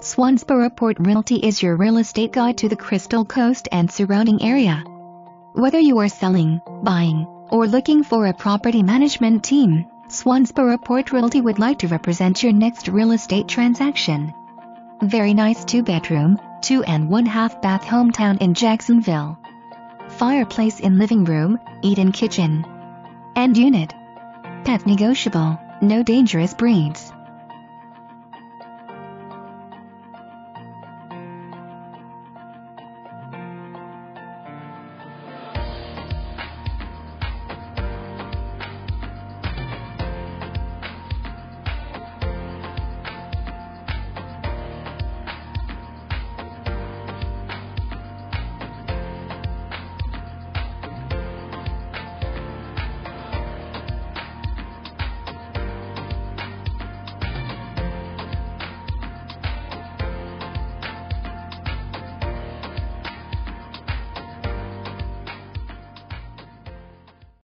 Swansboro Port Realty is your real estate guide to the Crystal Coast and surrounding area. Whether you are selling, buying, or looking for a property management team, Swansboro Port Realty would like to represent your next real estate transaction. Very nice 2-bedroom, 2.5 bath hometown in Jacksonville. Fireplace in living room, eat-in kitchen. And unit. Pet negotiable, no dangerous breeds.